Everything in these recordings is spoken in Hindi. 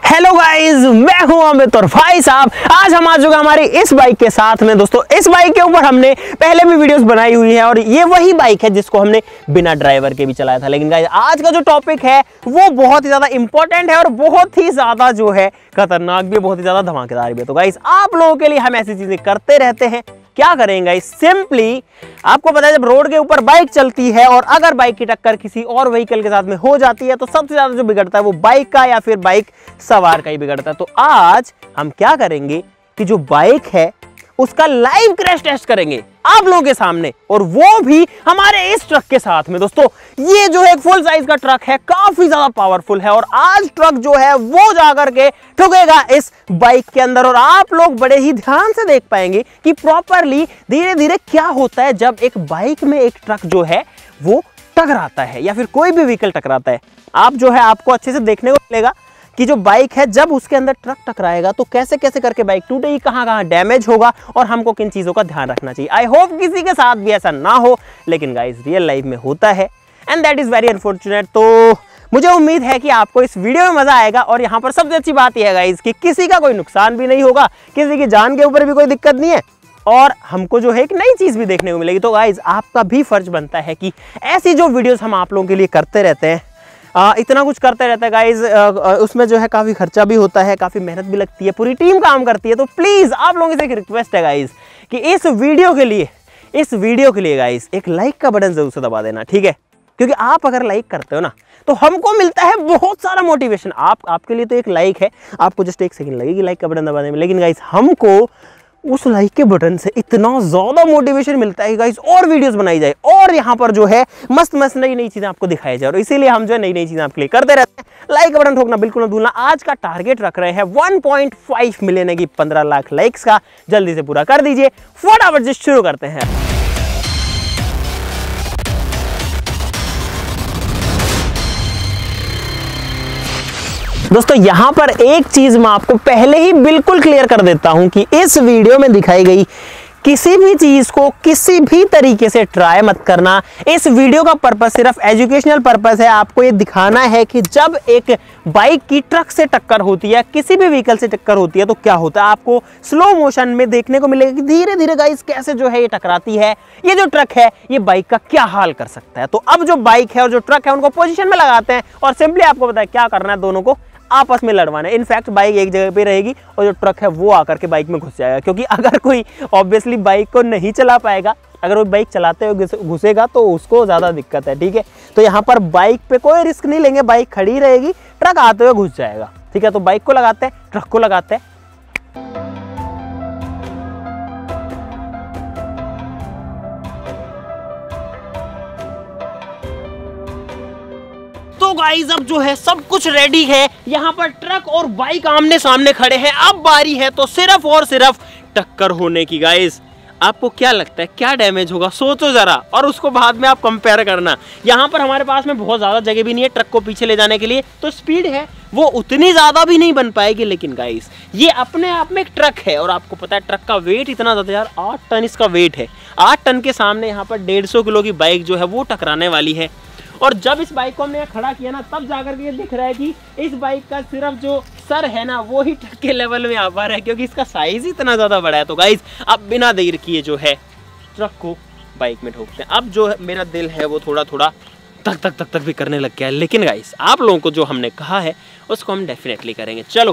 हेलो गाइस, मैं हूं अमित और भाई साहब आज हम आ चुके हमारी इस बाइक के साथ में। दोस्तों इस बाइक के ऊपर हमने पहले भी वीडियोस बनाई हुई है और ये वही बाइक है जिसको हमने बिना ड्राइवर के भी चलाया था। लेकिन गाइस आज का जो टॉपिक है वो बहुत ही ज्यादा इंपॉर्टेंट है और बहुत ही ज्यादा जो है खतरनाक भी, बहुत ही ज्यादा धमाकेदार भी है। तो गाइस आप लोगों के लिए हम ऐसी चीजें करते रहते हैं। क्या करेंगे सिंपली, आपको पता है जब रोड के ऊपर बाइक चलती है और अगर बाइक की टक्कर किसी और व्हीकल के साथ में हो जाती है तो सबसे ज्यादा जो बिगड़ता है वो बाइक का या फिर बाइक सवार का ही बिगड़ता है। तो आज हम क्या करेंगे कि जो बाइक है उसका लाइव क्रैश टेस्ट करेंगे आप लोगों के सामने, और वो भी हमारे इस ट्रक के साथ में। दोस्तों ये जो एक फुल साइज का ट्रक है, काफी ज्यादा पावरफुल है और आज ट्रक जो है वो जाकर के ठुकेगा इस बाइक के अंदर और आप लोग बड़े ही ध्यान से देख पाएंगे कि प्रॉपरली धीरे धीरे क्या होता है जब एक बाइक में एक ट्रक जो है वो टकराता है या फिर कोई भी व्हीकल टकराता है। आप जो है आपको अच्छे से देखने को मिलेगा कि जो बाइक है जब उसके अंदर ट्रक टकराएगा तो कैसे कैसे करके बाइक टूटेगी, कहां कहां डैमेज होगा और हमको किन चीजों का ध्यान रखना चाहिए। आई होप किसी के साथ भी ऐसा ना हो, लेकिन गाइस रियल लाइफ में होता है and that is very unfortunate. तो मुझे उम्मीद है कि आपको इस वीडियो में मजा आएगा और यहाँ पर सबसे अच्छी बात यह है गाइस कि किसी का कोई नुकसान भी नहीं होगा, किसी की जान के ऊपर भी कोई दिक्कत नहीं है और हमको जो है एक नई चीज भी देखने को मिलेगी। तो गाइस आपका भी फर्ज बनता है कि ऐसी जो वीडियोस हम आप लोगों के लिए करते रहते हैं, इतना कुछ करते रहता है गाइज, उसमें जो है काफ़ी खर्चा भी होता है, काफ़ी मेहनत भी लगती है, पूरी टीम काम करती है। तो प्लीज़ आप लोगों से एक रिक्वेस्ट है गाइज कि इस वीडियो के लिए गाइज एक लाइक का बटन जरूर से दबा देना, ठीक है? क्योंकि आप अगर लाइक करते हो ना तो हमको मिलता है बहुत सारा मोटिवेशन। आपके लिए तो एक लाइक है, आपको जस्ट एक सेकंड लगेगी लाइक का बटन दबाने में, लेकिन गाइज हमको उस लाइक के बटन से इतना ज्यादा मोटिवेशन मिलता है गाइस और वीडियोस बनाई जाए और यहाँ पर जो है मस्त मस्त नई नई चीजें आपको दिखाई जाए और इसीलिए हम जो है नई नई चीजें आपके लिए करते रहते हैं। लाइक का बटन ठोकना बिल्कुल ना भूलना। आज का टारगेट रख रहे हैं 1.5 मिलियन की 15 लाख लाइक्स का, जल्दी से पूरा कर दीजिए। फटाफट से शुरू करते हैं। दोस्तों यहां पर एक चीज मैं आपको पहले ही बिल्कुल क्लियर कर देता हूं कि इस वीडियो में दिखाई गई किसी भी चीज को किसी भी तरीके से ट्राई मत करना। इस वीडियो का पर्पस सिर्फ एजुकेशनल पर्पस है। आपको ये दिखाना है कि जब एक बाइक की ट्रक से टक्कर होती है, किसी भी व्हीकल से टक्कर होती है तो क्या होता है। आपको स्लो मोशन में देखने को मिलेगा कि धीरे धीरे गाइस कैसे जो है ये टकराती है। ये जो ट्रक है ये बाइक का क्या हाल कर सकता है। तो अब जो बाइक है और जो ट्रक है उनको पोजिशन में लगाते हैं और सिंपली आपको पता है क्या करना है, दोनों को आपस में लड़वाना है। इनफैक्ट बाइक एक जगह पे रहेगी और जो ट्रक है वो आकर के बाइक में घुस जाएगा, क्योंकि अगर कोई ऑब्वियसली बाइक को नहीं चला पाएगा, अगर वो बाइक चलाते हुए घुसेगा तो उसको ज़्यादा दिक्कत है, ठीक है? तो यहाँ पर बाइक पे कोई रिस्क नहीं लेंगे, बाइक खड़ी रहेगी, ट्रक आते हुए घुस जाएगा, ठीक है? तो बाइक को लगाते हैं, ट्रक को लगाते हैं। तो गाइस अब जो है सब कुछ रेडी है, यहाँ पर ट्रक और बाइक आमने सामने खड़े हैं। अब बारी है तो सिर्फ और सिर्फ टक्कर होने की। गाइस आपको क्या लगता है क्या डैमेज होगा, सोचो जरा और उसको बाद में आप कंपेयर करना। यहाँ पर हमारे पास में बहुत ज्यादा जगह भी नहीं है ट्रक को पीछे ले जाने के लिए, तो स्पीड है वो उतनी ज्यादा भी नहीं बन पाएगी। लेकिन गाइस ये अपने आप में एक ट्रक है और आपको पता है ट्रक का वेट इतना ज्यादा, यार 8 टन इसका वेट है। 8 टन के सामने यहाँ पर 150 किलो की बाइक जो है वो टकराने वाली है। और जब इस बाइक को हमने यहाँ खड़ा किया ना तब जाकर के ये दिख रहा है कि इस बाइक का सिर्फ जो सर है ना वो ही ट्रक के लेवल में आ पा रहा है, क्योंकि इसका साइज इतना ज्यादा बड़ा है। तो गाइस अब बिना देर किए जो है ट्रक को बाइक में ठोकते हैं। अब जो मेरा दिल है वो थोड़ा थोड़ा तक तक भी करने लग गया है, लेकिन गाइस आप लोगों को जो हमने कहा है उसको हम डेफिनेटली करेंगे। चलो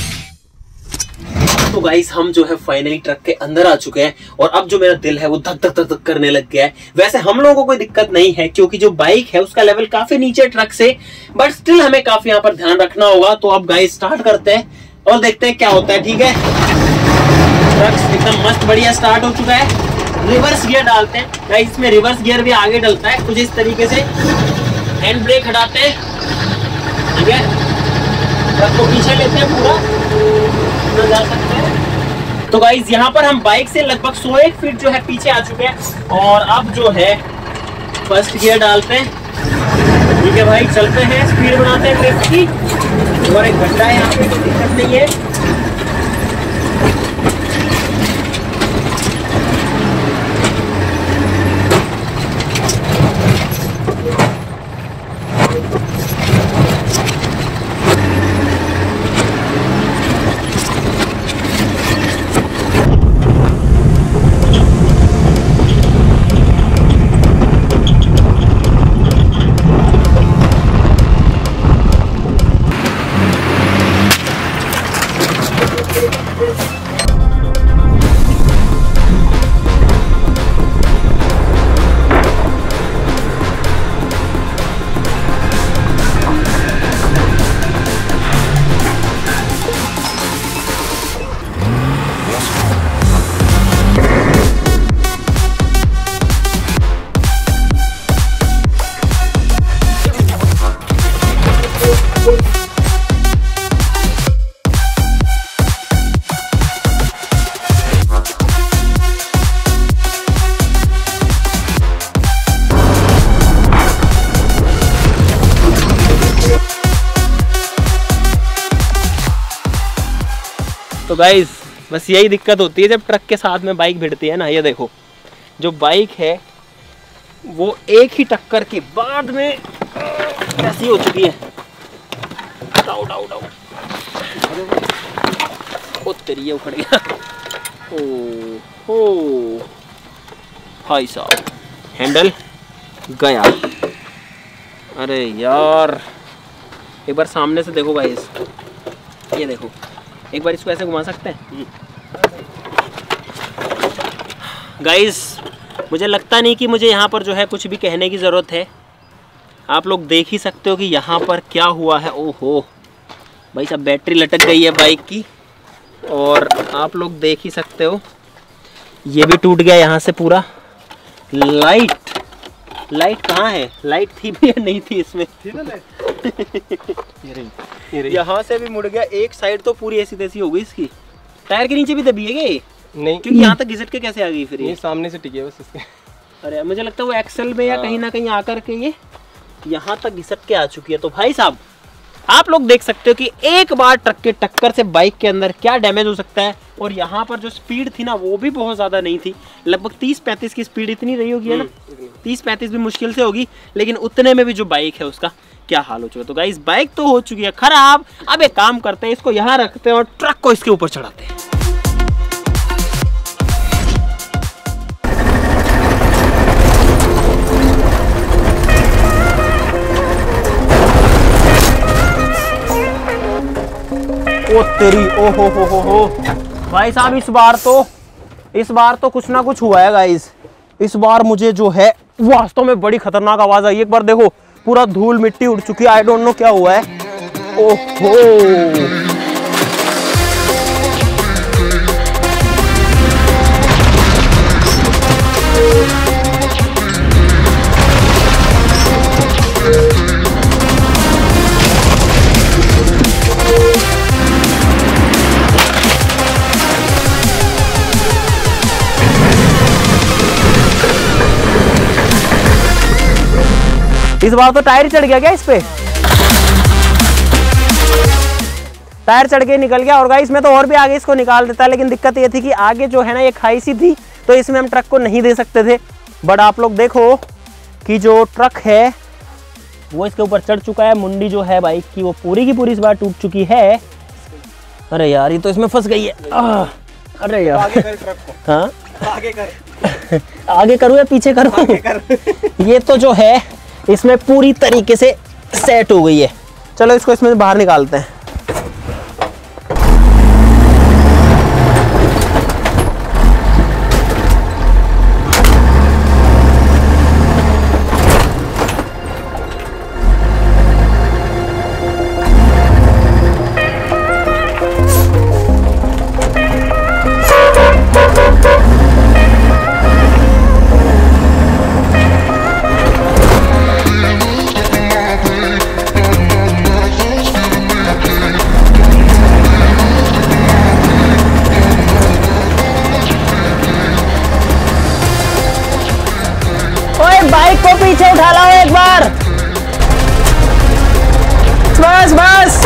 तो गाइस हम जो है फाइनली ट्रक के अंदर आ चुके हैं और अब जो मेरा दिल है वो धक धक धक करने लग गया है। वैसे हम लोगों को कोई दिक्कत नहीं है क्योंकि जो बाइक है उसका लेवल काफी नीचे ट्रक से, बट स्टिल हमें काफी यहाँ पर ध्यान रखना होगा। तो अब गाइस स्टार्ट करते हैं और देखते हैं क्या होता है, ठीक है? ट्रक एकदम मस्त बढ़िया स्टार्ट हो चुका है। रिवर्स गियर डालते हैं गाइस, इसमें रिवर्स गियर भी आगे डलता है कुछ इस तरीके से। हैंड ब्रेक हटाते हैं, ठीक है? ट्रक को पीछे लेते हैं पूरा जा सकते हैं। तो गाइस यहाँ पर हम बाइक से लगभग 101 फीट जो है पीछे आ चुके हैं और अब जो है फर्स्ट गियर डालते हैं, ठीक है भाई? चलते हैं, स्पीड बनाते हैं ट्रक की और एक घंटा है यहाँ पे, कोई दिक्कत नहीं है। तो गाइज बस यही दिक्कत होती है जब ट्रक के साथ में बाइक भिड़ती है ना। ये देखो जो बाइक है वो एक ही टक्कर के बाद में कैसी हो चुकी है। डाउ डाउ डाउ ओ तेरी ये उखड़ गया। ओ भाई साहब हैंडल गया। अरे यार एक बार सामने से देखो गाइस, ये देखो एक बार इसको ऐसे घुमा सकते हैं गाइस। मुझे लगता नहीं कि मुझे यहाँ पर जो है कुछ भी कहने की ज़रूरत है। आप लोग देख ही सकते हो कि यहाँ पर क्या हुआ है। ओहो भाई साहब बैटरी लटक गई है बाइक की, और आप लोग देख ही सकते हो ये भी टूट गया यहाँ से पूरा। लाइट कहाँ है? लाइट थी भी या नहीं थी इसमें? यहाँ से भी मुड़ गया। एक साइड तो पूरी ऐसी तैसी हो गई इसकी। टायर के नीचे भी दबी है क्या? नहीं, क्योंकि यहाँ तक घिसट के कैसे आ गई फिर? ये सामने से टिकी है बस इसके। अरे मुझे लगता है वो एक्सेल में या कहीं ना कहीं आकर के ये यहाँ तक घिसट के आ चुकी है। तो भाई साहब आप लोग देख सकते हो कि एक बार ट्रक के टक्कर से बाइक के अंदर क्या डैमेज हो सकता है। और यहाँ पर जो स्पीड थी ना वो भी बहुत ज़्यादा नहीं थी, लगभग 30-35 की स्पीड इतनी रही होगी है ना, 30-35 भी मुश्किल से होगी। लेकिन उतने में भी जो बाइक है उसका क्या हाल हो चुका है। तो गाइस बाइक तो हो चुकी है खराब। अब एक काम करते हैं, इसको यहाँ रखते हैं और ट्रक को इसके ऊपर चढ़ाते हैं। ओ तेरी ओ हो भाई साहब इस बार तो कुछ ना कुछ हुआ है गाइस। इस बार मुझे जो है वास्तव में बड़ी खतरनाक आवाज आई। एक बार देखो पूरा धूल मिट्टी उड़ चुकी है। आई डोंट नो क्या हुआ है। ओहो इस बार तो टायर चढ़ गया क्या इस पे? टायर चढ़ के निकल गया। और गाइस मैं तो और भी आगे इसको निकाल देता, लेकिन दिक्कत ये थी कि आगे जो है ना ये खाई सी थी, तो इसमें हम ट्रक को नहीं दे सकते थे। बट आप लोग देखो कि जो ट्रक है वो इसके ऊपर चढ़ चुका है। मुंडी जो है बाइक की वो पूरी की पूरी इस बार टूट चुकी है। अरे यार ये तो इसमें फंस गई है। अरे यार आगे कर ट्रक को। हाँ आगे कर आगे करूँ या पीछे करूँ? ये तो जो है इसमें पूरी तरीके से सेट हो गई है। चलो इसको इसमें बाहर निकालते हैं। बाइक को पीछे उठा लाओ एक बार। बस बस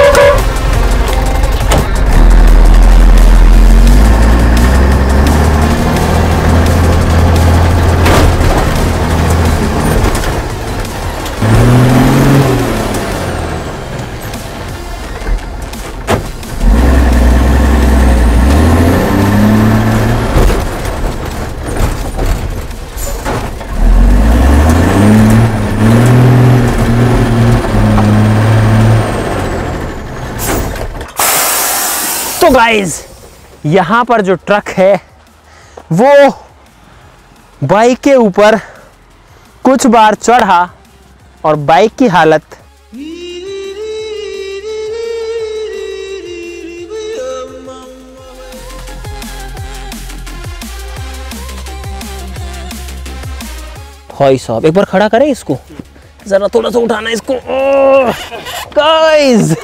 तो गाइज यहाँ पर जो ट्रक है वो बाइक के ऊपर कुछ बार चढ़ा और बाइक की हालत भाई साहब एक बार खड़ा करें इसको, जरा थोड़ा सा उठाना इसको। गाइस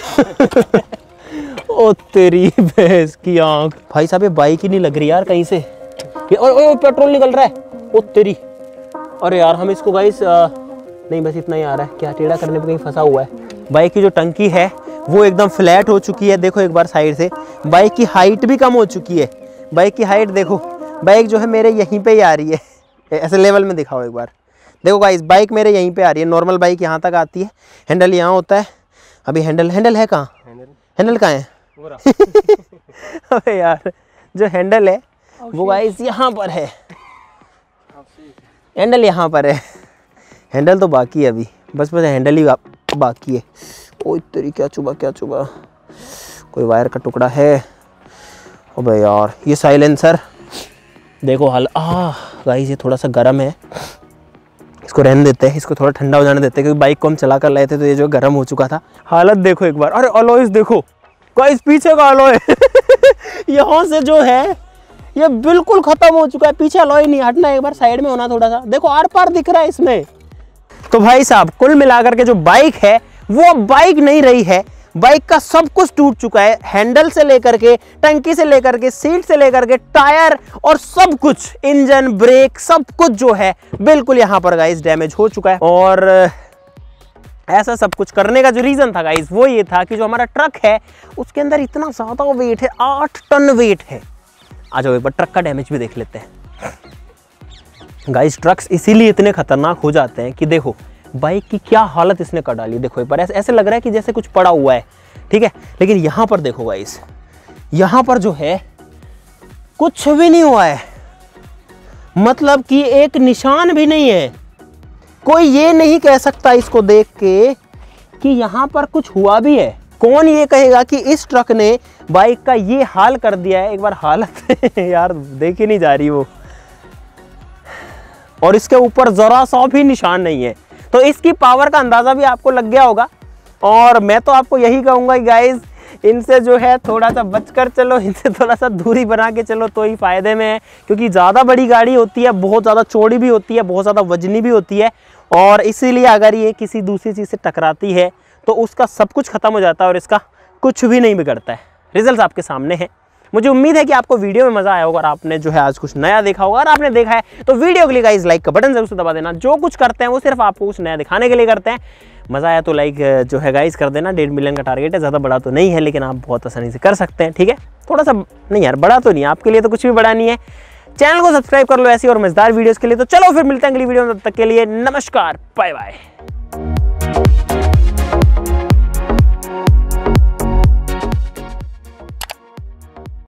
ओ तेरी भैंस की आंख। भाई साहब ये बाइक ही नहीं लग रही यार कहीं से। ओ पेट्रोल निकल रहा है। ओ तेरी, अरे यार हम इसको गाइस नहीं बस इतना ही आ रहा है। क्या टेढ़ा करने पे कहीं फंसा हुआ है। बाइक की जो टंकी है वो एकदम फ्लैट हो चुकी है। देखो एक बार साइड से, बाइक की हाइट भी कम हो चुकी है। बाइक की हाइट देखो, बाइक जो है मेरे यहीं पे ही आ रही है। ऐसे लेवल में दिखाओ एक बार। देखो गाइस बाइक मेरे यहीं पे आ रही है। नॉर्मल बाइक यहाँ तक आती है, हैंडल यहाँ होता है। अभी हैंडल है कहाँ? हैंडल कहाँ है? अबे यार जो हैंडल है वो गाइस यहाँ पर है। हैंडल यहाँ पर है। हैंडल तो बाकी है अभी, बस हैंडल ही बाकी है। ओए तेरी, क्या चुबा कोई वायर का टुकड़ा है। अबे यार ये साइलेंसर देखो हाल। गाइस ये थोड़ा सा गर्म है, इसको रहने देते हैं, इसको थोड़ा ठंडा हो जाने देते हैं, क्योंकि बाइक को हम चला कर लाए थे तो ये जो गर्म हो चुका था। हालत देखो एक बार। अरे अलॉयस देखो गाइस, पीछे का अलॉय यहाँ से जो है ये बिल्कुल खत्म हो चुका है। पीछे अलॉय नहीं हटना, एक बार साइड में होना थोड़ा सा। देखो आर पार दिख रहा है इसमें। तो भाई साहब कुल मिलाकर के जो बाइक है वो बाइक नहीं रही है। बाइक का सब कुछ टूट चुका है, हैंडल से लेकर के, टंकी से लेकर के, सीट से लेकर के, टायर और सब कुछ, इंजन, ब्रेक, सब कुछ जो है बिल्कुल यहाँ पर गाइस डैमेज हो चुका है। और ऐसा सब कुछ करने का जो रीजन था गाइस वो ये था कि जो हमारा ट्रक है उसके अंदर इतना ज्यादा वेट है, 8 टन वेट है। आ जाओ एक बार ट्रक का डैमेज भी देख लेते हैं। गाइस ट्रक्स इसीलिए इतने खतरनाक हो जाते हैं कि देखो बाइक की क्या हालत इसने कर डाली। देखो एक बार ऐसे लग रहा है कि जैसे कुछ पड़ा हुआ है, ठीक है, लेकिन यहाँ पर देखो गाइस, यहाँ पर जो है कुछ भी नहीं हुआ है, मतलब कि एक निशान भी नहीं है। कोई ये नहीं कह सकता इसको देख के कि यहाँ पर कुछ हुआ भी है। कौन ये कहेगा कि इस ट्रक ने बाइक का ये हाल कर दिया है। एक बार हालत यार देखी नहीं जा रही वो, और इसके ऊपर जरा सा भी निशान नहीं है। तो इसकी पावर का अंदाजा भी आपको लग गया होगा। और मैं तो आपको यही कहूंगा गाइस, इनसे जो है थोड़ा सा बचकर चलो, इनसे थोड़ा सा दूरी बना के चलो तो ही फायदे में है, क्योंकि ज़्यादा बड़ी गाड़ी होती है, बहुत ज़्यादा चौड़ी भी होती है, बहुत ज़्यादा वजनी भी होती है। और इसीलिए अगर ये किसी दूसरी चीज़ से टकराती है तो उसका सब कुछ खत्म हो जाता है और इसका कुछ भी नहीं बिगड़ता है। रिजल्ट आपके सामने है। मुझे उम्मीद है कि आपको वीडियो में मजा आया होगा और आपने जो है आज कुछ नया देखा होगा। और आपने देखा है तो वीडियो के लिए गाइस लाइक का बटन जरूर से दबा देना। जो कुछ करते हैं वो सिर्फ आपको कुछ नया दिखाने के लिए करते हैं। मजा आया तो लाइक जो है गाइस कर देना। 1.5 मिलियन का टारगेट है, ज़्यादा बड़ा तो नहीं है, लेकिन आप बहुत आसानी से कर सकते हैं, ठीक है। थोड़ा सा नहीं यार, बड़ा तो नहीं, आपके लिए तो कुछ भी बड़ा नहीं है। चैनल को सब्सक्राइब कर लो ऐसी और मजेदार वीडियोस के लिए। तो चलो फिर मिलते हैं अगली वीडियो में, तब तक के लिए नमस्कार, बाय बाय।